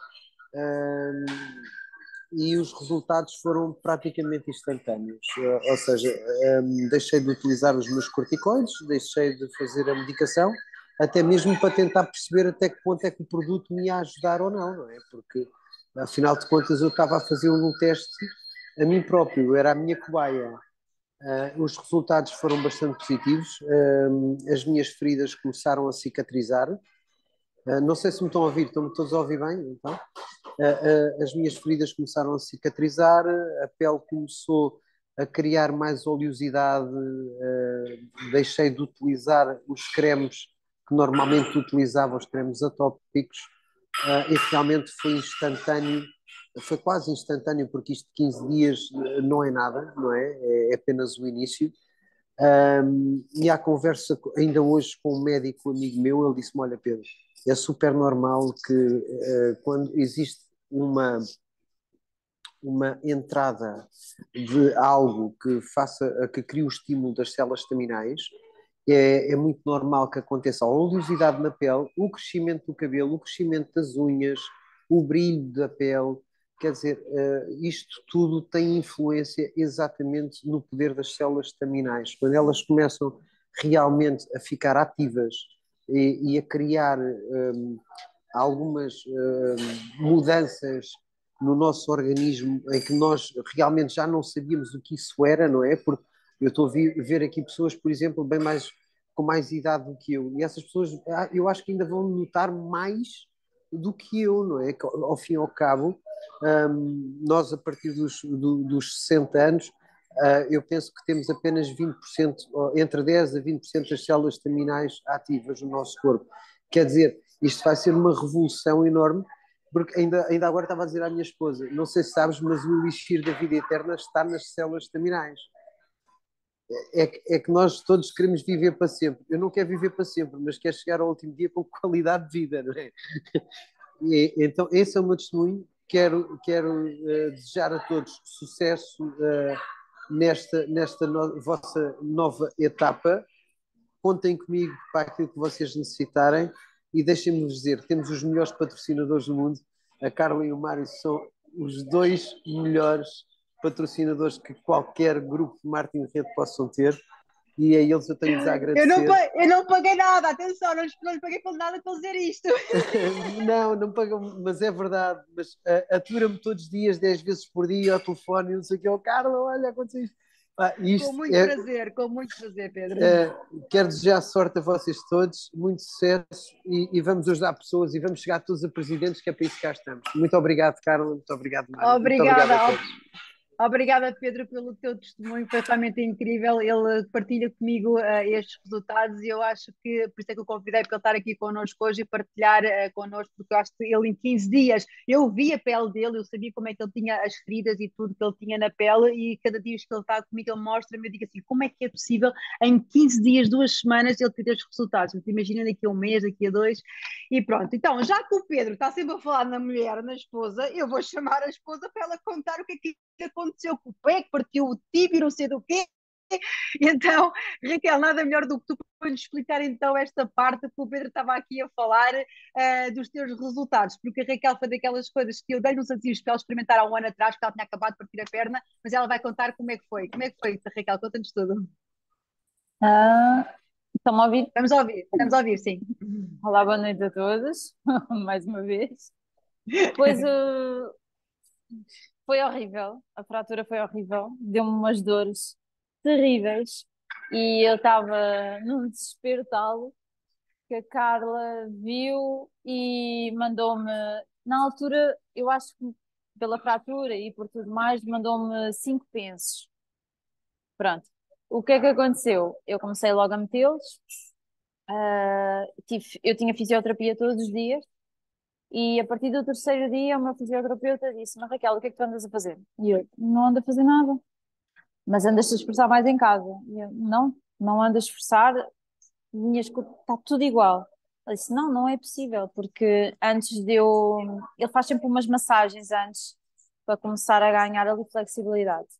um, e os resultados foram praticamente instantâneos. Uh, ou seja, um, deixei de utilizar os meus corticoides, deixei de fazer a medicação, até mesmo para tentar perceber até que ponto é que o produto me ia ajudar ou não, não é? Porque, afinal de contas, eu estava a fazer um teste a mim próprio, eu era a minha cobaia. Uh, os resultados foram bastante positivos, uh, as minhas feridas começaram a cicatrizar. Uh, não sei se me estão a ouvir, estão-me todos a ouvir bem? Então? Uh, uh, as minhas feridas começaram a cicatrizar, a pele começou a criar mais oleosidade, uh, deixei de utilizar os cremes que normalmente utilizava, os cremes atópicos, uh, e realmente foi instantâneo, foi quase instantâneo, porque isto de quinze dias não é nada, não é? É apenas o início. Um, e à conversa ainda hoje com um médico amigo meu, ele disse-me: olha, Pedro, é super normal que uh, quando existe uma, uma entrada de algo que faça, que crie o estímulo das células estaminais, é, é muito normal que aconteça a oleosidade na pele, o crescimento do cabelo, o crescimento das unhas, o brilho da pele. Quer dizer, uh, isto tudo tem influência exatamente no poder das células estaminais. Quando elas começam realmente a ficar ativas e, e a criar um, algumas um, mudanças no nosso organismo em que nós realmente já não sabíamos o que isso era, não é? Porque eu estou a ver aqui pessoas, por exemplo, bem mais com mais idade do que eu, e essas pessoas eu acho que ainda vão notar mais do que eu, não é? Que, ao fim e ao cabo, um, nós a partir dos, do, dos sessenta anos, uh, eu penso que temos apenas vinte por cento, entre dez a vinte por cento das células estaminais ativas no nosso corpo. Quer dizer, isto vai ser uma revolução enorme, porque ainda, ainda agora estava a dizer à minha esposa, não sei se sabes, mas o elixir da vida eterna está nas células estaminais. É que, é que nós todos queremos viver para sempre. Eu não quero viver para sempre, mas quero chegar ao último dia com qualidade de vida, não é? E, então, esse é o meu testemunho. Quero, quero uh, desejar a todos sucesso uh, nesta, nesta no, vossa nova etapa. Contem comigo para aquilo que vocês necessitarem e deixem-me dizer, temos os melhores patrocinadores do mundo. A Carla e o Mário são os dois melhores patrocinadores que qualquer grupo de marketing de rede possam ter, e a eles eu tenho-lhes a Eu não, agradecer. pa- eu não paguei nada, atenção, não, não lhes paguei por nada para dizer isto. Não, não pagam, mas é verdade. Mas uh, atura-me todos os dias, dez vezes por dia, ao telefone, e não sei o que, oh, Carla, olha, aconteceu isto. Ah, Com isto muito é, prazer, com muito prazer, Pedro. uh, quero desejar sorte a vocês todos, muito sucesso, e, e vamos ajudar pessoas e vamos chegar todos a presidentes, que é para isso que cá estamos. Muito obrigado, Carla, muito obrigado, Mário, muito obrigado a Obrigada, todos. Obrigada, Pedro, pelo teu testemunho, foi realmente incrível. Ele partilha comigo uh, estes resultados e eu acho que, por isso é que eu convidei para ele estar aqui connosco hoje e partilhar uh, connosco, porque eu acho que ele em quinze dias, eu vi a pele dele, eu sabia como é que ele tinha as feridas e tudo que ele tinha na pele e cada dia que ele está comigo, ele mostra-me, eu digo assim, como é que é possível em quinze dias, duas semanas, ele ter estes resultados? Mas imagina daqui a um mês, daqui a dois, e pronto. Então, já que o Pedro está sempre a falar na mulher, na esposa, eu vou chamar a esposa para ela contar o que é que aconteceu com o pé, que partiu o tíbio, não sei do quê. Então, Raquel, nada melhor do que tu para lhe explicar então esta parte que o Pedro estava aqui a falar uh, dos teus resultados, porque a Raquel foi daquelas coisas que eu dei-lhe uns desafios para ela experimentar há um ano atrás, porque ela tinha acabado de partir a perna, mas ela vai contar como é que foi. Como é que foi, Raquel? Conta-nos tudo. Ah, estão a ouvir? Vamos ouvir, vamos ouvir, sim. Olá, boa noite a todos, mais uma vez. Pois uh, foi horrível, a fratura foi horrível, deu-me umas dores terríveis e eu estava num desespero tal que a Carla viu e mandou-me, na altura, eu acho que pela fratura e por tudo mais, mandou-me cinco pensos. Pronto. O que é que aconteceu? Eu comecei logo a metê-los. Uh, tive, eu tinha fisioterapia todos os dias e a partir do terceiro dia o meu fisioterapeuta disse: Mas Raquel, o que é que tu andas a fazer? E eu: Não ando a fazer nada, mas andas a esforçar mais em casa. E eu: Não, não ando a esforçar, minhas co- está tudo igual. Ele disse: Não, não é possível, porque antes de eu. Ele faz sempre umas massagens antes para começar a ganhar ali flexibilidade.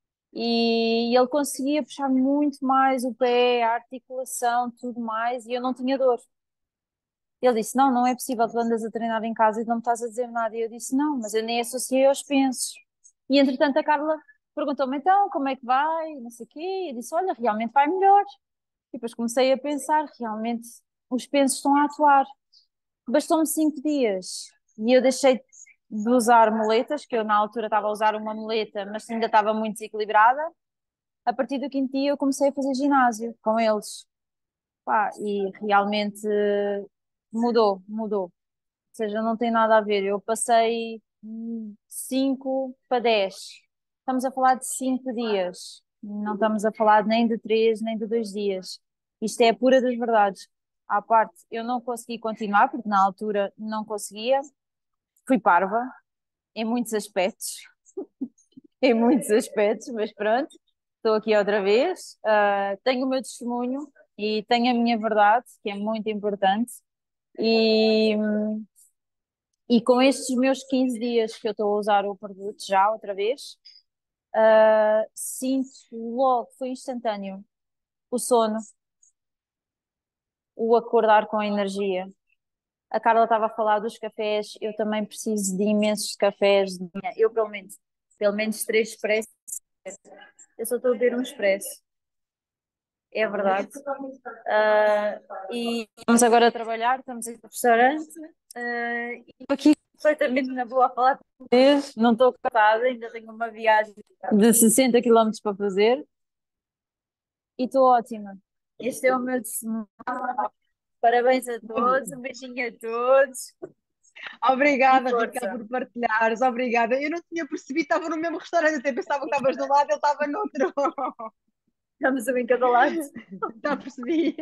E ele conseguia puxar muito mais o pé, a articulação, tudo mais, e eu não tinha dor. Ele disse: Não, não é possível, tu andas a treinar em casa e não me estás a dizer nada. E eu disse: Não, mas eu nem associei aos pensos. E entretanto a Carla perguntou-me: Então, como é que vai? Não sei o quê. E eu disse: Olha, realmente vai melhor. E depois comecei a pensar: realmente os pensos estão a atuar. Bastou-me cinco dias e eu deixei de usar muletas, que eu na altura estava a usar uma muleta, mas ainda estava muito desequilibrada. A partir do quinto dia eu comecei a fazer ginásio com eles. Pá, e realmente mudou, mudou. Ou seja, não tem nada a ver. Eu passei cinco para dez. Estamos a falar de cinco dias. Não estamos a falar nem de três nem de dois dias. Isto é a pura das verdades. À parte, eu não consegui continuar, porque na altura não conseguia. Fui parva, em muitos aspectos. Em muitos aspectos, mas pronto. Estou aqui outra vez. Uh, tenho o meu testemunho e tenho a minha verdade, que é muito importante. E, e com estes meus quinze dias que eu estou a usar o produto já outra vez, uh, sinto logo, foi instantâneo, o sono, o acordar com energia. A Carla estava a falar dos cafés, eu também preciso de imensos cafés de manhã. Eu, pelo menos, pelo menos três expressos. Eu só estou a beber um expresso. é verdade. Ah, e estamos agora a trabalhar, estamos aqui no restaurante. ah, e estou aqui completamente na boa a falar com vocês. Não estou cansada, ainda tenho uma viagem de sessenta quilómetros para fazer e estou ótima. Este é o meu testemunho. Parabéns a todos, um beijinho a todos e Obrigada, Raquel, força. por partilhares. Obrigada. Eu não tinha percebido, estava no mesmo restaurante, até pensava que estavas de um lado, ele estava no outro. Estamos um em cada lado. Já percebi.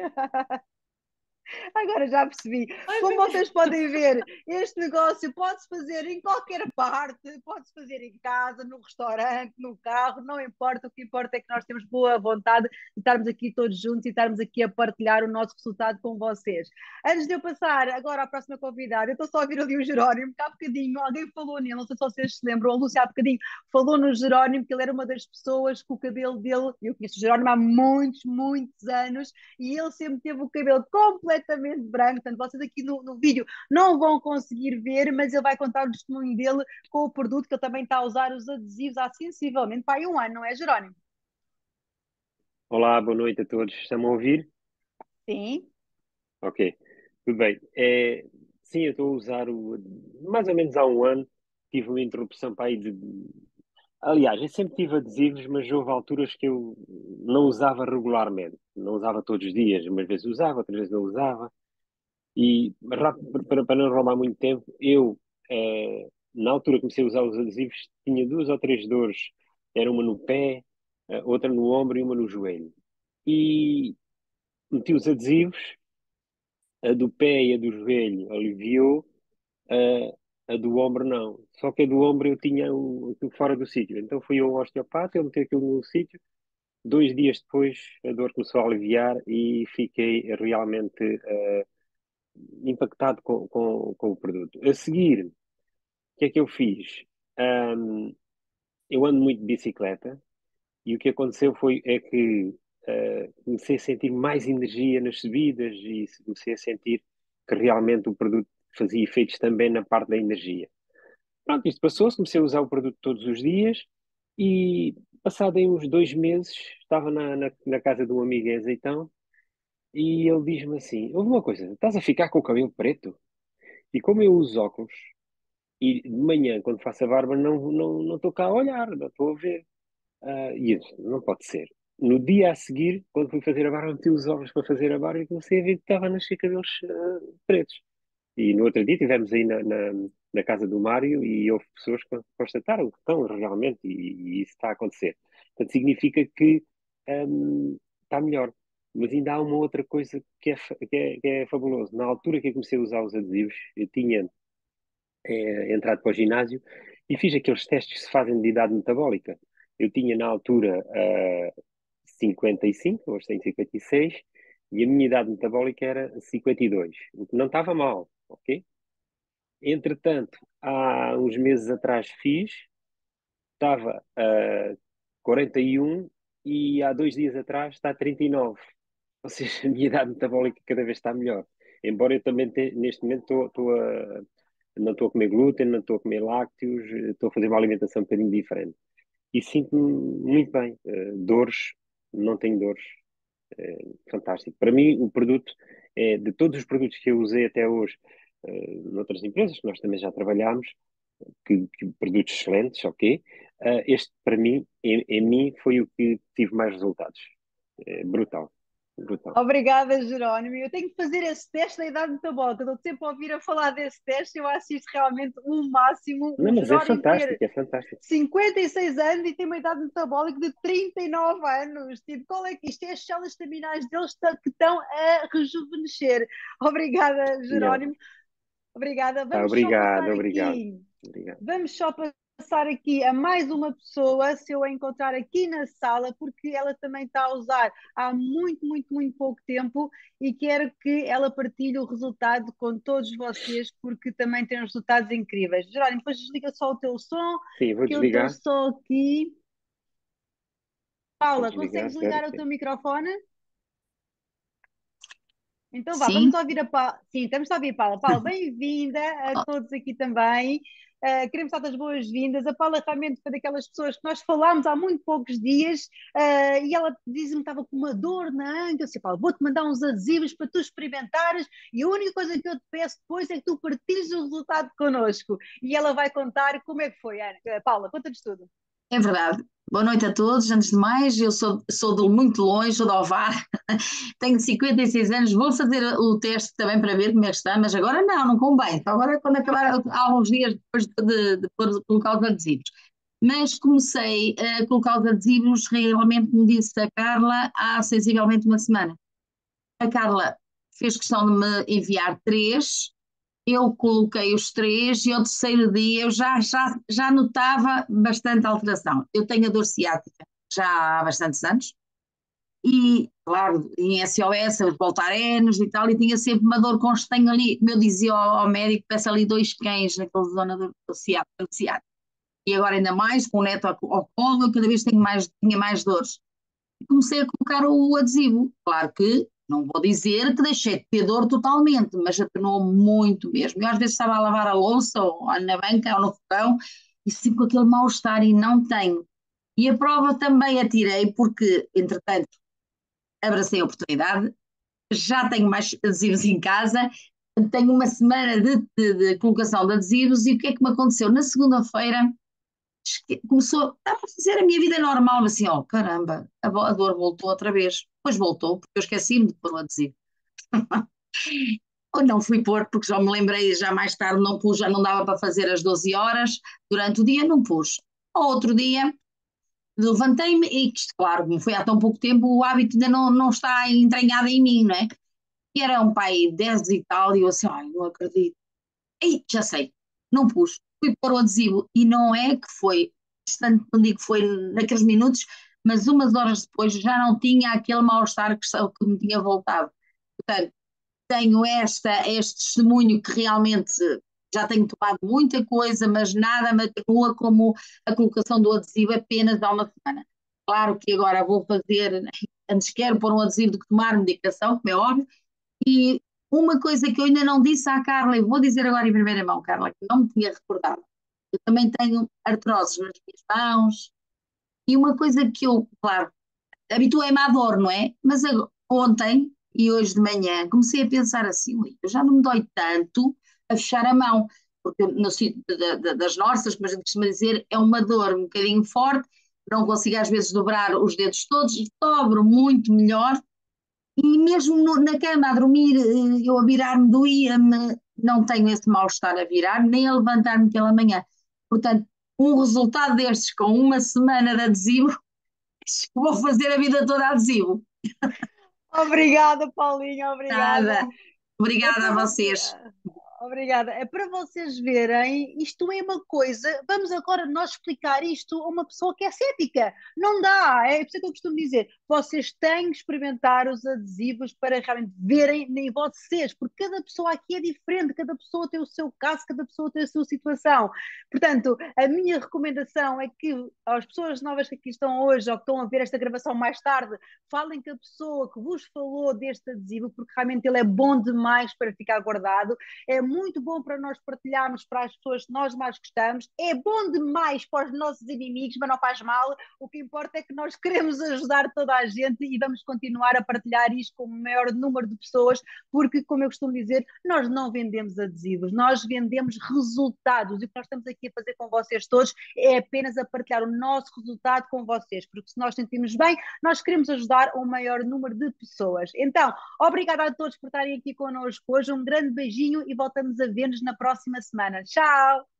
Agora já percebi. Como vocês podem ver, este negócio pode-se fazer em qualquer parte, pode-se fazer em casa, no restaurante, no carro, não importa. O que importa é que nós temos boa vontade de estarmos aqui todos juntos e estarmos aqui a partilhar o nosso resultado com vocês. Antes de eu passar agora à próxima convidada, eu estou só a ouvir ali o Jerónimo, que há bocadinho alguém falou nele, não sei se vocês se lembram, a Lúcia há bocadinho falou no Jerónimo, que ele era uma das pessoas que o cabelo dele, eu conheço o Jerónimo há muitos, muitos anos, e ele sempre teve o cabelo completamente branco. Portanto, vocês aqui no, no vídeo não vão conseguir ver, mas ele vai contar o testemunho dele com o produto que ele também está a usar, os adesivos há sensivelmente para aí um ano, não é, Jerónimo? Olá, boa noite a todos. Estão-me a ouvir? Sim. Ok, tudo bem. É, sim, eu estou a usar o, mais ou menos há um ano. Tive uma interrupção para aí de. Aliás, eu sempre tive adesivos, mas houve alturas que eu não usava regularmente. Não usava todos os dias. Umas vezes usava, outras vezes não usava. E, rápido, para, para não roubar muito tempo, eu, eh, na altura que comecei a usar os adesivos, tinha duas ou três dores. Era uma no pé, eh, outra no ombro e uma no joelho. E meti os adesivos, a do pé e a do joelho aliviou, a, a do ombro não. Só que a do ombro eu tinha o, aquilo fora do sítio. Então fui ao osteopata, ele meteu aquilo no sítio. Dois dias depois a dor começou a aliviar e fiquei realmente uh, impactado com, com, com o produto. A seguir, o que é que eu fiz? Um, eu ando muito de bicicleta e o que aconteceu foi é que uh, comecei a sentir mais energia nas subidas e comecei a sentir que realmente o produto fazia efeitos também na parte da energia. Pronto, isto passou-se, comecei a usar o produto todos os dias e passado aí uns dois meses estava na, na, na casa de um amigo em Azeitão e ele diz-me assim, houve uma coisa, estás a ficar com o cabelo preto? E como eu uso óculos e de manhã quando faço a barba não não não estou cá a olhar, não estou a ver. Ah, e eu disse, não pode ser. No dia a seguir, quando fui fazer a barba, meti os óculos para fazer a barba e comecei a ver que estava a nascer cabelos ah, pretos. E no outro dia estivemos aí na, na, na casa do Mário e houve pessoas que constataram que estão realmente, e, e isso está a acontecer. Portanto, significa que hum, está melhor. Mas ainda há uma outra coisa que é, fa- que é, que é fabuloso. Na altura que eu comecei a usar os adesivos, eu tinha eh, entrado para o ginásio e fiz aqueles testes que se fazem de idade metabólica. Eu tinha na altura eh, cinquenta e cinco, hoje tenho cinquenta e seis, e a minha idade metabólica era cinquenta e dois, o que não estava mal, ok? Entretanto, há uns meses atrás fiz, estava a quarenta e um e há dois dias atrás está a trinta e nove. Ou seja, a minha idade metabólica cada vez está melhor. Embora eu também te, neste momento estou, estou a, não estou a comer glúten, não estou a comer lácteos, estou a fazer uma alimentação um bocadinho diferente. E sinto-me muito bem. Uh, dores, não tenho dores. Uh, fantástico. Para mim, o produto, é, de todos os produtos que eu usei até hoje, uh, noutras empresas que nós também já trabalhámos, que, que produtos excelentes, ok? Uh, este, para mim, em, em mim, foi o que tive mais resultados. É brutal, brutal. Obrigada, Jerónimo. Eu tenho que fazer esse teste da idade metabólica. Estou sempre a ouvir a falar desse teste. Eu acho isto realmente o máximo. Não, O mas é Jerónimo ter fantástico, é fantástico. cinquenta e seis anos e tem uma idade metabólica de trinta e nove anos. Tipo, qual é que isto é? As células terminais deles que estão a rejuvenescer. Obrigada, Yeah. Jerónimo. Obrigada. Tá, Vamos só obrigado, passar obrigado, aqui. obrigado. Vamos só passar aqui a mais uma pessoa, se eu a encontrar aqui na sala, porque ela também está a usar há muito, muito, muito pouco tempo e quero que ela partilhe o resultado com todos vocês, porque também tem uns resultados incríveis. Jerónimo, depois desliga só o teu som, Sim, vou que eu estou desligar. só aqui. Vou Paula, desligar, consegues espera. ligar o teu microfone? Então vá, Sim, vamos ouvir a Paula. Sim, estamos a ouvir a Paula. Paula, bem-vinda a todos aqui também. Uh, queremos dar as boas-vindas. A Paula realmente foi daquelas pessoas que nós falámos há muito poucos dias uh, e ela disse-me que estava com uma dor na anca. Eu disse, Paula, vou-te mandar uns adesivos para tu experimentares e a única coisa que eu te peço depois é que tu partilhes o resultado connosco. E ela vai contar como é que foi, Ana. Uh, Paula, conta-nos tudo. É verdade. Boa noite a todos. Antes de mais, eu sou, sou de muito longe, sou de Ovar, tenho cinquenta e seis anos, vou fazer o teste também para ver como é que está, mas agora não, não convém. Só agora quando acabar, há uns dias depois de, de, de colocar os adesivos. Mas comecei a colocar os adesivos, realmente, como disse a Carla, há sensivelmente uma semana. A Carla fez questão de me enviar três. Eu coloquei os três e ao terceiro dia eu já, já, já notava bastante alteração. Eu tenho a dor ciática já há bastantes anos e, claro, em S O S, os voltarenos e tal, e tinha sempre uma dor constante ali. Como eu dizia ao, ao médico, peço ali dois cães naquela zona do, do ciático. E agora ainda mais, com o neto ao, ao colo, eu cada vez tenho mais, tinha mais dores. E comecei a colocar o adesivo. Claro que não vou dizer que deixei de ter dor totalmente, mas atenuou muito mesmo. Eu às vezes estava a lavar a louça, ou na banca, ou no fogão, e sinto aquele mal-estar e não tenho. E a prova também a tirei, porque, entretanto, abracei a oportunidade, já tenho mais adesivos em casa, tenho uma semana de, de, de colocação de adesivos, e o que é que me aconteceu? Na segunda-feira, começou a fazer a minha vida normal, assim, ó, oh, caramba, a, a dor voltou outra vez. Depois voltou, porque eu esqueci-me de pôr o adesivo. Ou não fui pôr, porque já me lembrei, já mais tarde não pus, já não dava para fazer as doze horas, durante o dia não pus. Ao outro dia, levantei-me e, claro, como foi há tão pouco tempo, o hábito ainda não, não está entranhado em mim, não é? E era um pai dez e tal, e eu assim, ai, não acredito. Ei, já sei, não pus. Fui pôr o adesivo e não é que foi, não digo que foi naqueles minutos, mas umas horas depois já não tinha aquele mal-estar que, que me tinha voltado. Portanto, tenho esta, este testemunho que realmente já tenho tomado muita coisa, mas nada me atenua como a colocação do adesivo apenas há uma semana. Claro que agora vou fazer, antes quero pôr um adesivo do que tomar medicação, como é óbvio, e uma coisa que eu ainda não disse à Carla, e vou dizer agora em primeira mão, Carla, que não me tinha recordado. Eu também tenho artroses nas minhas mãos, e uma coisa que eu, claro, habituei-me à dor, não é? Mas agora, ontem e hoje de manhã comecei a pensar assim, ui, eu já não me dói tanto a fechar a mão, porque no sítio das nossas, como a gente costuma dizer, é uma dor um bocadinho forte, não consigo às vezes dobrar os dedos todos, dobro muito melhor. E mesmo no, na cama a dormir, eu a virar-me doía-me, não tenho esse mal-estar a virar, nem a levantar-me pela manhã. Portanto, um resultado destes com uma semana de adesivo, vou fazer a vida toda adesivo. Obrigada, Paulinha, obrigada. Nada. Obrigada é a vocês. Obrigada. É para vocês verem, isto é uma coisa. Vamos agora nós explicar isto a uma pessoa que é cética. Não dá, é por isso que eu costumo dizer. Vocês têm que experimentar os adesivos para realmente verem em vocês, porque cada pessoa aqui é diferente, cada pessoa tem o seu caso, cada pessoa tem a sua situação. Portanto, a minha recomendação é que as pessoas novas que aqui estão hoje ou que estão a ver esta gravação mais tarde, falem com a pessoa que vos falou deste adesivo, porque realmente ele é bom demais para ficar guardado. É muito bom para nós partilharmos para as pessoas que nós mais gostamos, é bom demais para os nossos inimigos, mas não faz mal. O que importa é que nós queremos ajudar toda a gente e vamos continuar a partilhar isto com o maior número de pessoas, porque, como eu costumo dizer, nós não vendemos adesivos, nós vendemos resultados, e o que nós estamos aqui a fazer com vocês todos é apenas a partilhar o nosso resultado com vocês, porque se nós sentimos bem, nós queremos ajudar o maior número de pessoas. Então, obrigada a todos por estarem aqui connosco hoje, um grande beijinho e voltamos a ver-nos na próxima semana. Tchau!